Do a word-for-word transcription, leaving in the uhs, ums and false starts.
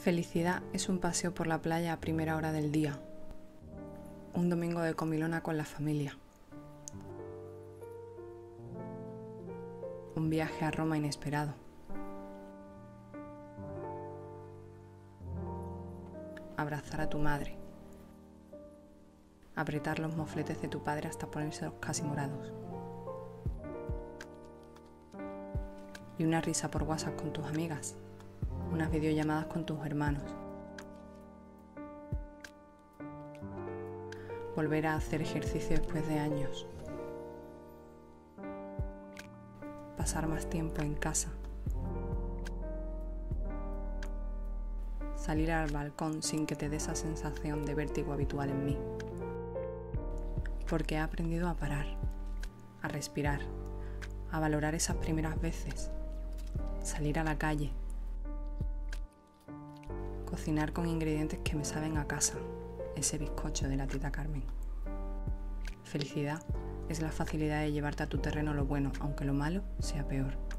Felicidad es un paseo por la playa a primera hora del día, un domingo de comilona con la familia, un viaje a Roma inesperado, abrazar a tu madre, apretar los mofletes de tu padre hasta ponérselos casi morados, y una risa por WhatsApp con tus amigas, unas videollamadas con tus hermanos, volver a hacer ejercicio después de años, pasar más tiempo en casa, salir al balcón sin que te dé esa sensación de vértigo habitual en mí, porque he aprendido a parar, a respirar, a valorar esas primeras veces, salir a la calle, cocinar con ingredientes que me saben a casa, ese bizcocho de la tita Carmen. Felicidad es la facilidad de llevarte a tu terreno lo bueno, aunque lo malo sea peor.